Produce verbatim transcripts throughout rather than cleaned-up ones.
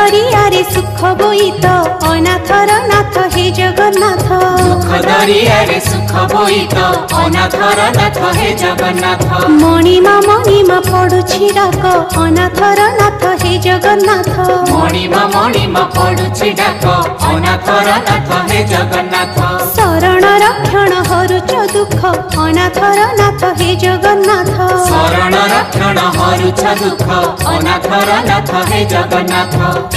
दरियारे सुख बोईत अनाथर नाथ हे जगन्नाथ दुख दरियारे सुख बोईत अनाथर नाथ हे जगन्नाथ मणिमा मणिमा पडुछि डाक अनाथर नाथ हे जगन्नाथ मणिमा मणिमा पडुछि डाक अनाथर नाथ हे जगन्नाथ शरण रक्षण हरुच दुख अनाथर नाथ हे जगन्नाथ शरण रक्षण हरुच दुख अनाथर नाथ हे जगन्नाथ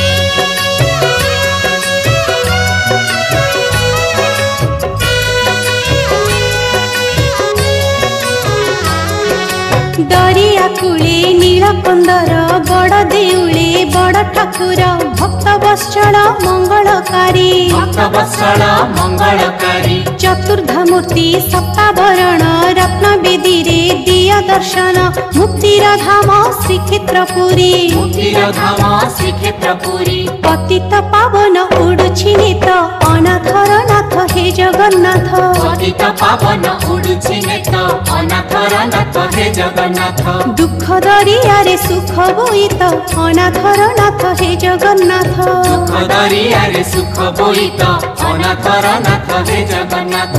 दरिया कूले नीलकंदर बड़ देउले बड़ ठाकुर भक्त वत्सल मंगलकारी भक्त वत्सल मंगलकारी चतुर्धामूर्ति सप्ताभरण रत्न बेदी रे दिया दर्शन मुक्तिर धाम श्रीक्षेत्रपुरी मुक्तिर धाम श्रीक्षेत्रपुरी पतित पावन उडुछि नेत अनाथर नाथ हे जगन्नाथ पतित पावन उडुछि नेत अनाथर नाथ हे जगन्नाथ दुख दरियारे सुख बोईत अनाथर नाथ हे जगन्नाथ दुख दरियारे सुख बोईत अनाथर नाथ हे जगन्नाथ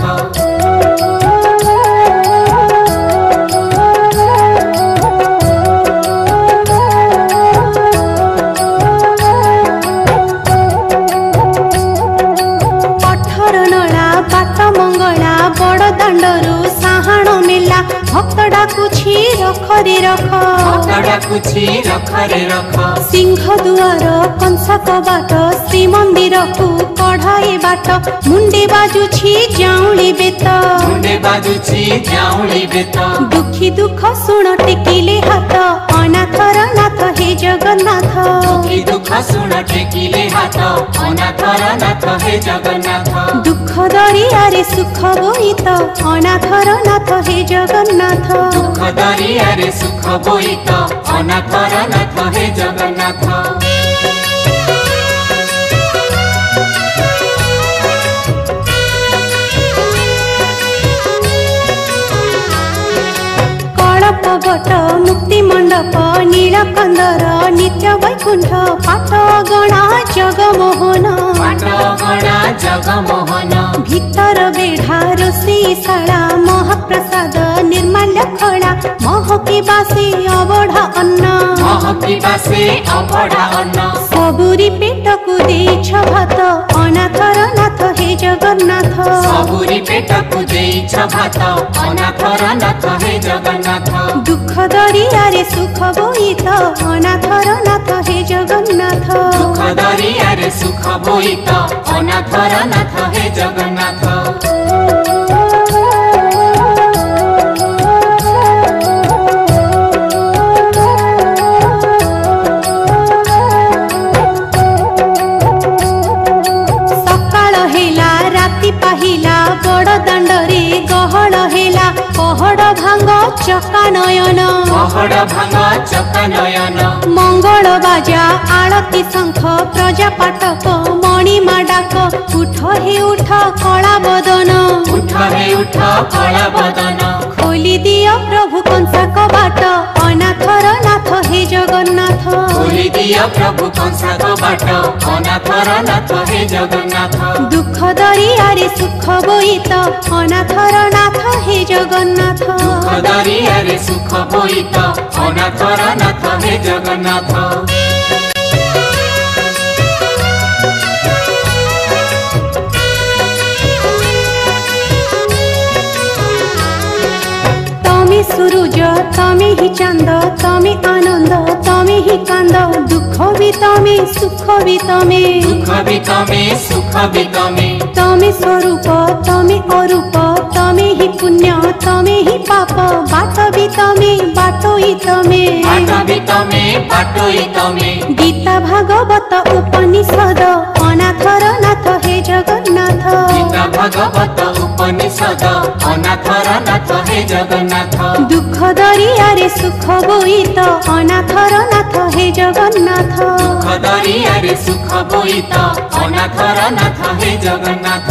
बड़ दांडरू साहाण मेला भक्त डाकुछि रख रे रख भक्त डाकुछि रख रे रख सिंह दुआर कंस कबाट श्रीमंदिर को कढ़ाई बाट मुंडे बाजुछि जाउली बेत मुंडे बाजुछि जाउली बेत दुखी दुख सुन टेकिले हाथ अनाथर नाथ हे जगन्नाथ दुखी दुख सुन टेकिले हाथ अनाथर नाथ हे जगन्नाथ दुख दरियारे सुख बोईत अनाथर नाथ हे जगन्नाथ दुख दरियारे सुख बोईत अनाथर नाथ हे जगन्नाथ कळपवट मुक्ति मंडप नीलकंदर नित्य वैकुंठ पाटगणा जगमोहन पाटगणा जगमोहन भीतर बेढ़ा रोषेईशाला महाप्रसाद निर्माल्य खड़ा महकी बासे अबढ़ा अन्न महकी बासे अबढ़ा अन्न सबुरी पेट को देछ भात अनाथर नाथ हे जगन्नाथ सबुरी पेट को देछ भात अनाथर नाथ हे जगन्नाथ दुख दरियारे सुख बोईत अनाथर नाथ हे जगन्नाथ दुख दरियारे सुख बोईत अनाथर नाथ हे जगन्नाथ बड़ दांडरे गहल हेला पहड़ भांग चका नयन पहड़ भांग चका नयन मंगल बाजा आरती शंख प्रजा पाटक मणिमा डाक उठ हे उठ कला बदन उठ हे उठ कला बदन खोली दिया प्रभु कंसा कबाट अनाथर नाथ हे जगन्नाथ खोली दिया प्रभु कंसा कबाट अनाथर नाथ हे जगन्नाथ दुख दरियारे सुख बोईत अनाथर नाथ हे जगन्नाथ दुख दरियारे सुख बोईत अनाथर नाथ हे जगन्नाथ सूरज तमे ही चांद तमे आनंद तमे ही कांद दुख भी तमे सुख भी तमे दुख भी तमे सुख भी तमे तमे स्वरूप तमे अरूप तमे ही पुण्य तमे ही पाप बाट भी तमे बाटोई तमे बाट भी तमे बाटोई तमे गीता भागवत उपनिषद अनाथर नाथ हे जगन्नाथ गीता भागवत उपनिषद अनाथर नाथ हे जगन्नाथ दुख दरियारे सुख बोईत अनाथर नाथ हे जगन्नाथ दुख दरियारे सुख बोईत अनाथर नाथ हे जगन्नाथ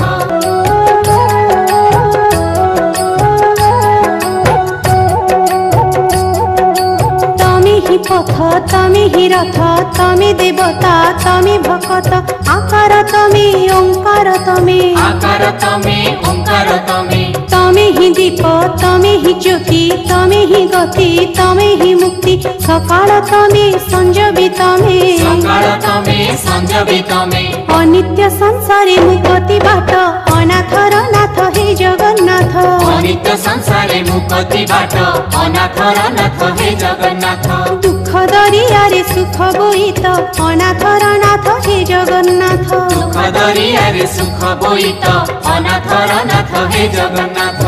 तमे ही पथ तमे हि रथ तमे देवता तमे भकत आकार तमे ओंकार तमे आकार तमे ओंकार तमे तमे हि दीप तमे हि ज्योति तमे हि गति तमे हि मुक्ति सकाळ तमे संजबी तमे सकाळ तमे संजबी तमे अनित्य संसारे मुक्ति बाट अनाथर नाथ हे जगन्नाथ अनित्य संसारे मुक्ति बाट अनाथर नाथ हे जगन्नाथ दुख दरियारे सुख बोईत अनाथर नाथ हे जगन्नाथ दुख दरियारे सुख बोईत अनाथर नाथ हे जगन्नाथ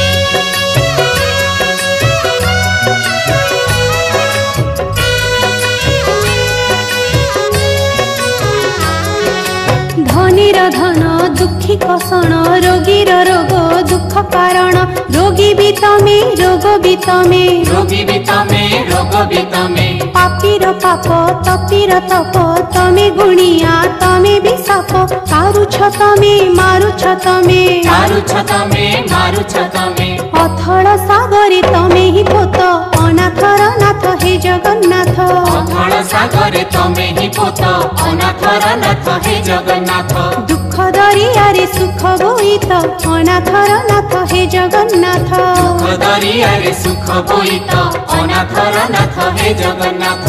धनीर धन दुखी कषण रोगीर रोग दुख कारण रोगी भी तमे रोग भी तमे रोगी भी तमे रोग भी तमे पापीर पाप तपीर तप तमे गुणिया तमे भी साप तारुछ तमे मारुछ तमे मारुछ तमे मारुछ तमे अथळ सागरे तमे हि पोत अनाथर नाथ हे जगन्नाथ अथळ सागरे तमे हि पोत अनाथर नाथ हे जगन्नाथ दुख दरियारे सुख बोईत अनाथर नाथ हे जगन्नाथ दुख दरियारे सुख बोईत अनाथर नाथ हे जगन्नाथ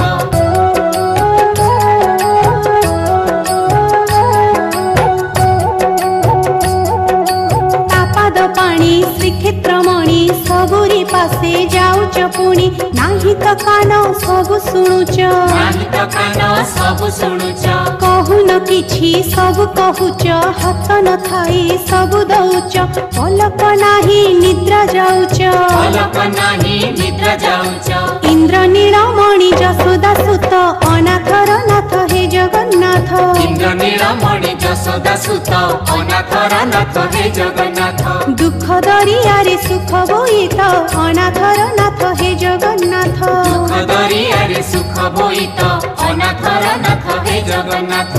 तापाद पाणी श्रीक्षेत्र मणि सबुरी पासे जाऊच पुणी नाही त कान सबु शुणुच नाही त कान सबु शुणुच कहून किछि सबु कहुच हाथ न थाई सबु दउच पलक नाही निद्रा जाऊच पलक नाही निद्रा जाऊच इंद्र नीलमणि जसोदा सुत अनाथर नाथ हे जगन्नाथ इंद्र नीलमणि जसोदा सुत अनाथर नाथ हे जगन्नाथ दुख दरियारे सुख बोईत अनाथर नाथ हे जगन्नाथ दुख दरियारे सुख बोईत अनाथर नाथ हे जगन्नाथ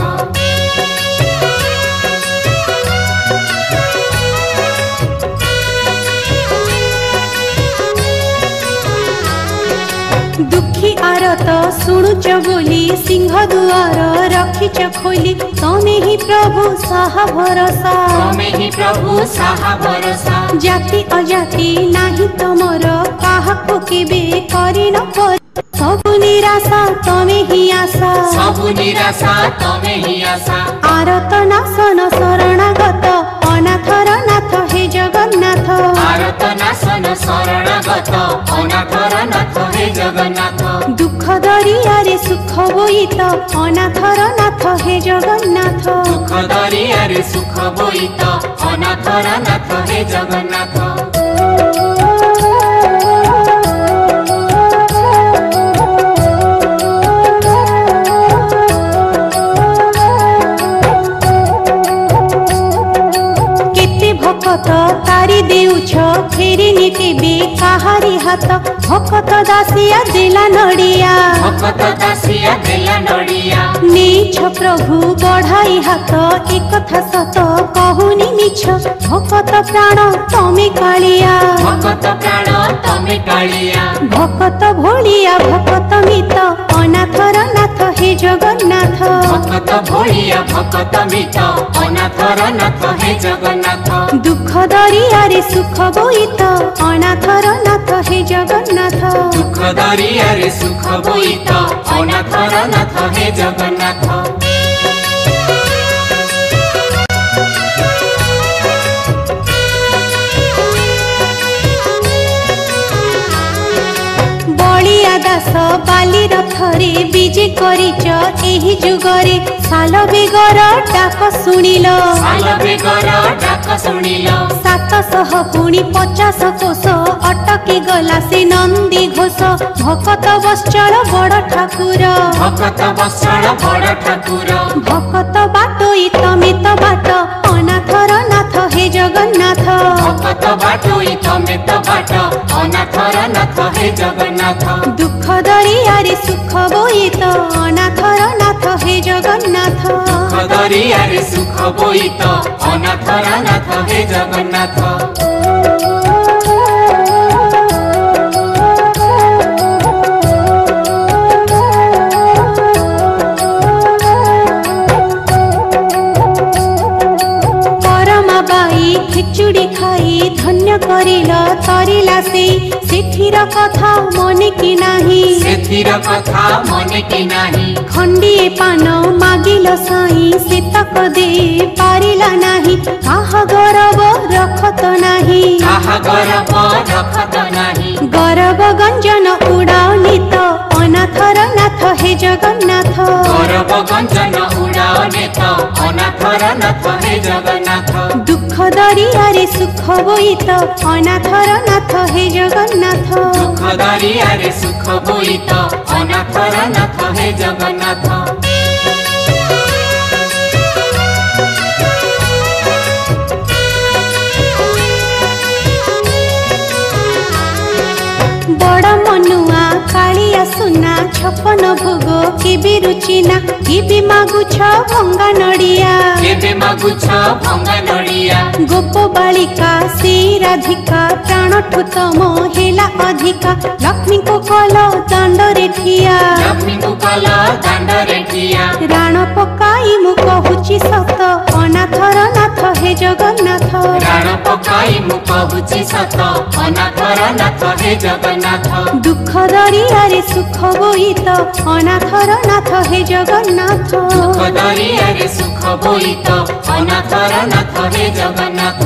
दुखी आरत शुणुच बोली सिंह दुआर रखिच खोली तमे ही प्रभु साहा भरोसा तमे ही प्रभु साहा भरोसा जाति अजाति नाही तमर काहाको केबे करि न पर सबु निराशा तमे ही आशा सबु निराशा तमे ही आशा आरत नाशन शरणागत अनाथर नाथ हे जगन्नाथ आरत नाशन शरणागत अनाथर नाथ हे जगन्नाथ दुख दरियारे सुख बोईत अनाथर नाथ हे जगन्नाथ दुख दरियारे सुख बोईत अनाथर नाथ हे जगन्नाथ भकत तारी देउछ फेरि नि केबे काहारी हात भकत दासिया देला नडिया भकत दासिया देला नडिया नीछ प्रभु बढ़ाई हात एक कथा सत कहूनी मिछ भकत प्राण तमे कालिया भकत प्राण तमे कालिया भकत भोलिया भकत मित अनाथर नाथ हे जगन्नाथ भकत भोलिया भकत मित अनाथर नाथ हे जगन्नाथ दुख दरियारे सुख बोईत अनाथर नाथ हे जगन्नाथ दुख दरियारे सुख बोईत अनाथर नाथ हे जगन्नाथ बलिया दास बाली रथरे विजे करिच एही जुगरे साल बेगर डाक शुणिल साल बेगर डाक शुणिल सात शह पुणी पचास कोश अटकी गला से नंदी घोष भकत वत्सल बड़ ठाकुर भकत वत्सल बड़ ठाकुर भकत बाटोई तमे त बाट अनाथर नाथ हे जगन्नाथ भकत बाटोई तमे त बाट अनाथर नाथ हे जगन्नाथ दुख दरियारे सुख बोईत अनाथर नाथ हे जगन्नाथ दुख दरियारे सुख बोईत अनाथर नाथ हे जगन्नाथ खेचुड़ी खाई धन्य करिल तरिला से सेठीर कथा मने कि नाही सेठीर कथा मने कि नाही खंडिए पान मागिल साई से तक दे पारिला नाही काहा गौरव रखत नाही काहा गौरव रखत नाही गौरव गंजन उड़ानी तो अनाथर नाथ हे जगन्नाथ गौरव गंजन उड़ाने तो अनाथर नाथ हे जगन्नाथ दुख दरियारे सुख बोईत अनाथर नाथ हे जगन्नाथ दुख दरियारे सुख बोईत अनाथर नाथ हे जगन्नाथ बड़ मनुआ कालिया सुना छपन भोग केबे रुचिना केबे मागुछ भंगा नड़िया केबे मागुछ भंगा नड़िया गोप बालिका से राधिका प्राण ठुतम हेला अधिका लक्ष्मी को कल दंड रे ठिया लक्ष्मी को कल दंड रे ठिया राण पकाई मु कहूची सत अनाथर नाथ हे जगन्नाथ राण पकाई मु कहूची सत अनाथर नाथ हे जगन्नाथ दुख दरियारे सुख बोईत अनाथर नाथ हे जगन्नाथ दुख दरियारे सुख बोईत अनाथर नाथ हे जगन्नाथ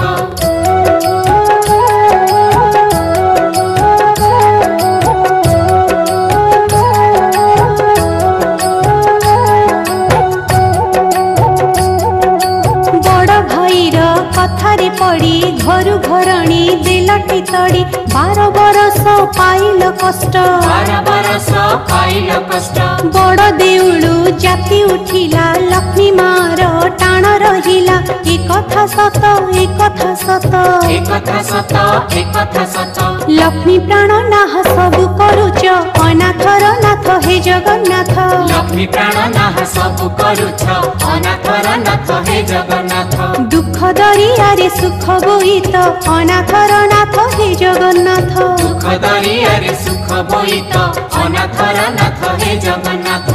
कथारे पड़ी घरु घरणी दिलटी तड़ी बार बरस पाइल कष्ट बार बरस पाइल कष्ट बड़ देउलु जाति उठिला लक्ष्मी मार टाण रहिला ए कथा सत ए कथा सत ए कथा सत ए कथा सत लक्ष्मी प्राण नाह सबु करुच अनाथर नाथ हे जगन्नाथ लक्ष्मी प्राण नाह सबु करुच अनाथर नाथ हे जगन्नाथ दुख दरियारे सुख बोईत अनाथर नाथ हे जगन्नाथ दुख दरियारे सुख बोईत अनाथर नाथ हे जगन्नाथ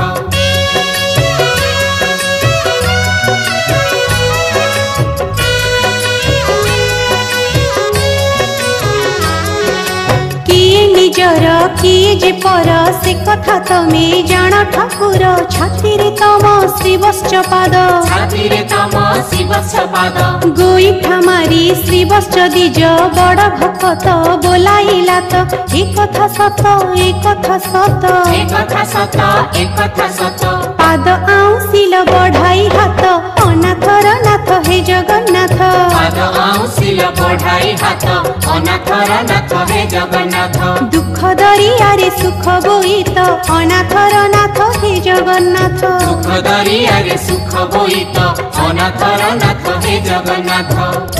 निजर किए जे पर से कथा तमे जान ठाकुर छातीरे तम श्रीवत्स पाद छातीरे तम श्रीवत्स पाद गोईठा मारी श्रीवत्स दिज बड़ भक्त बोलाइला तो ए कथा सत ए कथा सत ए कथा सत ए कथा सत पाद आउसिल बढ़ाई हाथ अनाथर नाथ हे जगन्नाथ पाद आउसिल बढ़ाई हाथ अनाथर नाथ हे जगन्नाथ दुख दरियारे सुख बोईत अनाथर नाथ हे जगन्नाथ दुख दरियारे सुख बोईत अनाथर नाथ हे जगन्नाथ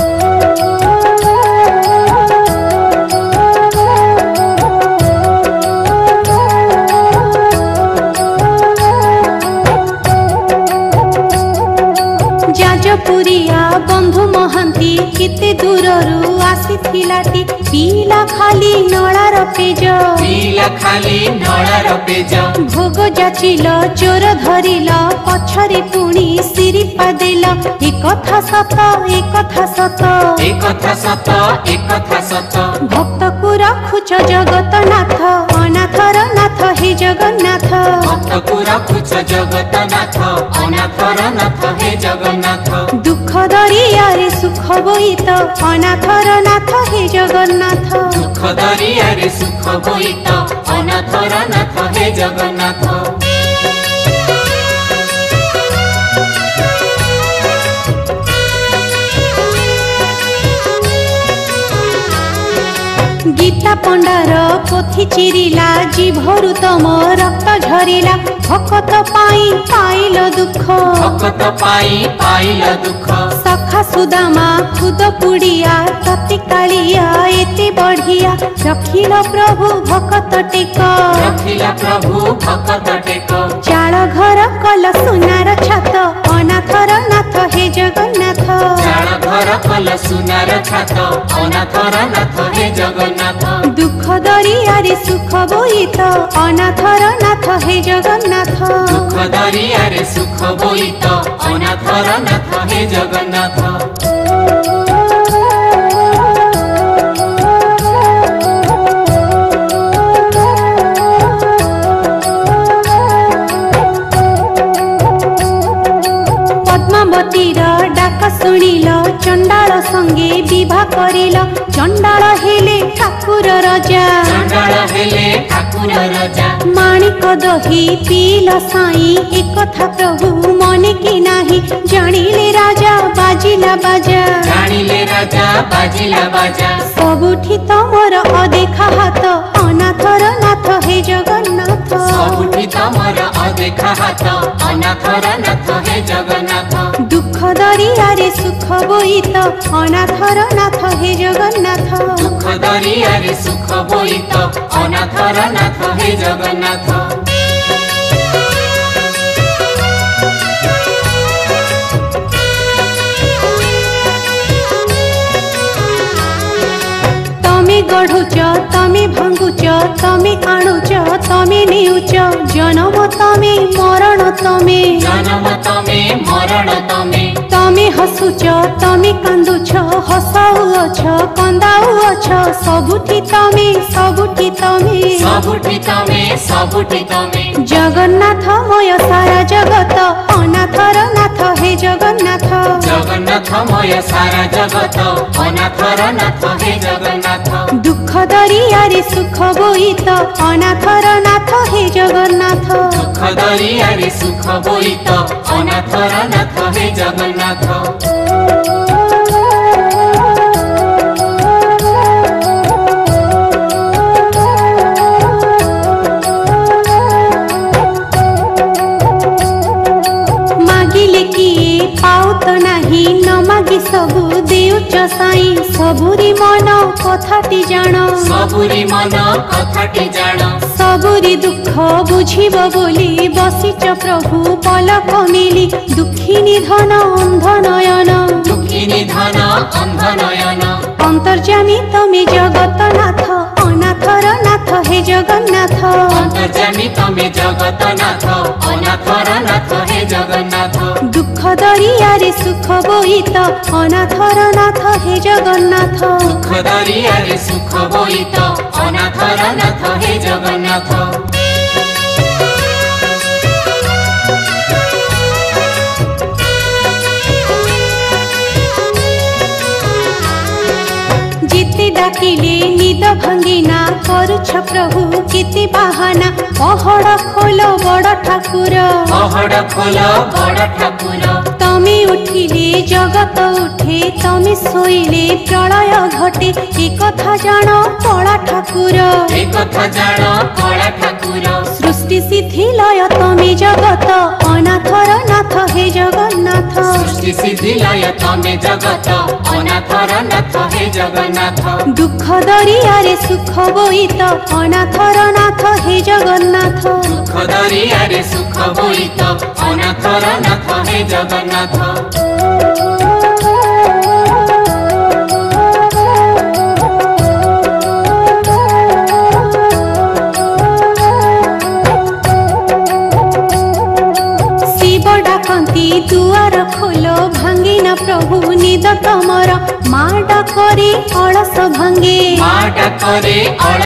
जाजपुरिया बंधु महांती केते दूररू आसीथिलाटी पीला खाली नଳାର पेज पीला खाली नଳାର पेज भोग जाचिल चोर धरिल पछरे पुणी सिरी पादेल ए कथा सत ए कथा सत ए कथा सत ए कथा सत भक्त को रखुच जगतनाथ अनाथर नाथ हे जगन्नाथ भक्त को रखुच जगतनाथ अनाथर नाथ हे जगन्नाथ दुख दरियारे सुख बोईत अनाथर नाथ हे जगन्नाथ दुख दरियारे सुख बोईत अनाथर नाथ हे जगन्नाथ गीता पंडार पोथी चिरिला जीभरु तम रक्त झरिला भक्त पाई पाइल दुख भक्त पाई पाइल दुख सखा सुदामा खुद पुड़िया तती कालिया एते बढ़िया रखिल प्रभु भक्त टेक रखिला प्रभु भक्त टेक चाल घर कल सुनार छात अनाथर नाथ हे जगन्नाथ चाल घर कल सुनार छात अनाथर नाथ हे जगन्नाथ दुख दरियारे सुख बोईत अनाथर नाथ हे जगन्नाथ दुख दरियारे सुख बोईत अनाथर नाथ हे जगन्नाथ शुणिल चंडाल संगे विवाह करिल चंडाल हेले ठाकुर राजा चंडाल हेले ठाकुर राजा माणिक दही पील साई एक कथा प्रभु मने कि नाही जानिले राजा बाजिला बाजा जानिले राजा बाजिला बाजा सबुठी तमर अदेखा हाथ अनाथर नाथ हे जगन्नाथ सबुठी तमर अदेखा हाथ अनाथर नाथ हे जगन्नाथ दुख दरियारे सुख बोईत अनाथर नाथ हे जगन्नाथ दुख दरियारे सुख बोईत अनाथर नाथ हे जगन्नाथ तमे गढ़ुच तमे भांगुच तमे आणुच तमे नेउच जन्म तमे मरण तमे जन्म तमे मरण तमे तमे हसुच तमे कांदुछ हसाउछ कंदाउछ सबुठी तमे सबुठी तमे सबुठी तमे सबुठी तमे जगन्नाथमय सारा जगत अनाथर नाथ हे जगन्नाथ जगन्नाथमय सारा जगत अनाथर नाथ हे जगन्नाथ दुख दरियारे सुख बोईत अनाथर नाथ हे जगन्नाथ दुख दरियारे सुख बोईत अनाथर नाथ हे जगन्नाथ मागिले किए पाउत नाही न मागी सबु देउच साई सबुरी मन कथाटी जान सबुरी मन कथाटी जान सबुरी दुख बुझिब बोली बसिच प्रभु पलक मिली दुखी निधन अंध नयन दुखी निधन अंध नयन अंतर्जामी तमे जगतनाथ अनाथर नाथ हे जगन्नाथ अंतर्जामी तमे जगतनाथ अनाथर नाथ हे जगन्नाथ दुख दरियारे सुख बोईत अनाथर नाथ हे जगन्नाथ दुख दरियारे सुख बोईत अनाथर नाथ हे जगन्नाथ जिते डाकिले निद भांगिना करुछ प्रभु केते बाहाना पहड़ खोल बड़ ठाकुर पहड़ खोल बड़ ठाकुर तमे उठिले जगत उठे तमे सोइले प्रलय घटे एक कथा जान कला ठाकुर एक कथा जान कला ठाकुर सृष्टि सिद्धि लय तमे जगत अनाथर नाथ हे जगन्नाथ सृष्टि सिद्धि लय तमे जगत अनाथर नाथ हे जगन्नाथ दुख दरियारे सुख बोईत अनाथर नाथ हे जगन्नाथ दुख दरियारे सुख बोईत अनाथर नाथ हे जगन्नाथ दुआर खोल भांगिना प्रभु निद तमर मा डाकरे अलस भांगे मा डाकरे